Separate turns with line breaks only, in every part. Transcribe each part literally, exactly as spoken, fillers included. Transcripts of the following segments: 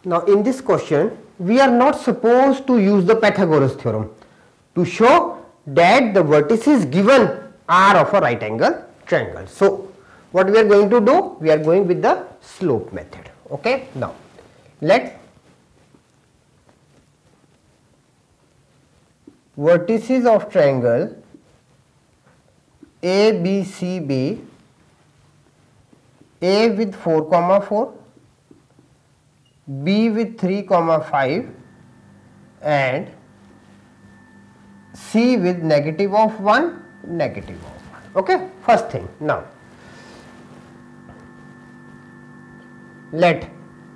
Now in this question we are not supposed to use the Pythagoras theorem to show that the vertices given are of a right angle triangle. So what we are going to do? We are going with the slope method. Okay. Now let vertices of triangle A B C be A with four comma four, B with three comma five and C with negative of one, negative of one. Okay. First thing, now let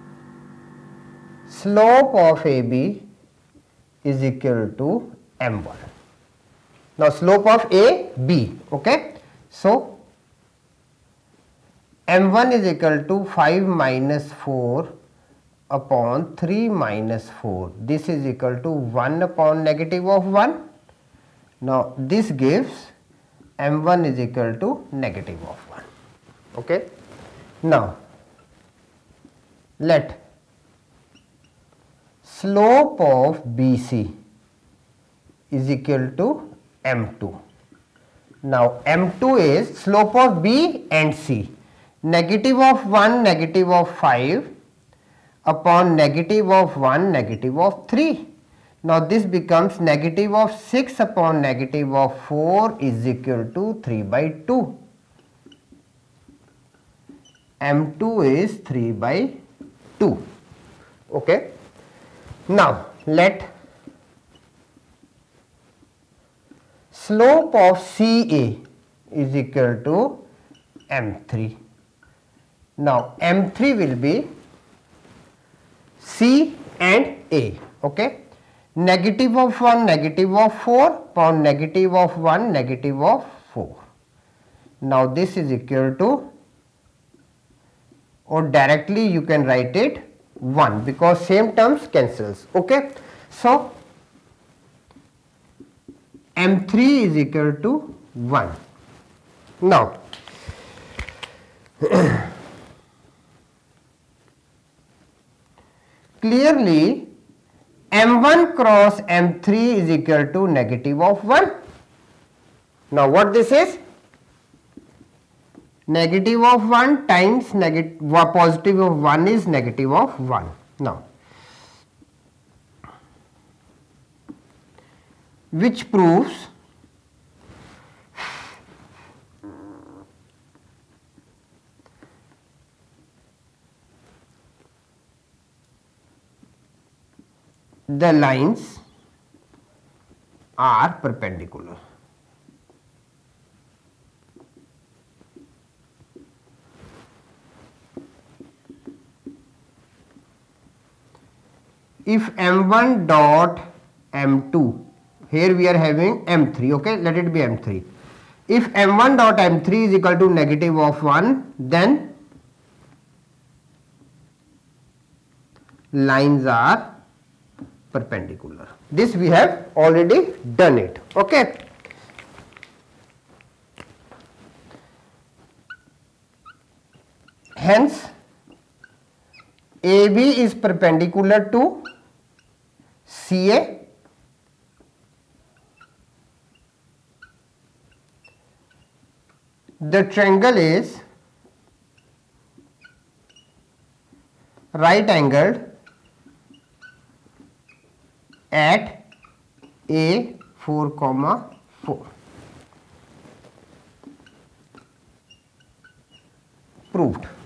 slope of A B is equal to m one. Now slope of A B, okay. So m one is equal to five minus four upon three minus four. This is equal to one upon negative of one. Now this gives m one is equal to negative of one. Okay. Now let slope of B C is equal to m two. Now m two is slope of B and C, negative of one, negative of five upon negative of one, negative of three. Now this becomes negative of six upon negative of four is equal to three by two. m two is three by two. Okay. Now let slope of C A is equal to m three. Now m three will be C and A. Okay. Negative of one, negative of four upon negative of one, negative of four. Now this is equal to, or directly you can write it one because same terms cancels. Okay. So m three is equal to one. Now clearly m one cross m three is equal to negative of one. Now what this is? Negative of one times negative positive of one is negative of one. Now which proves the lines are perpendicular. If m one dot m two, here we are having m three, okay, let it be m three. If m one dot m three is equal to negative of one, then lines are perpendicular. This we have already done it. Okay. Hence A B is perpendicular to C A. The triangle is right angled at A four comma four. Proved.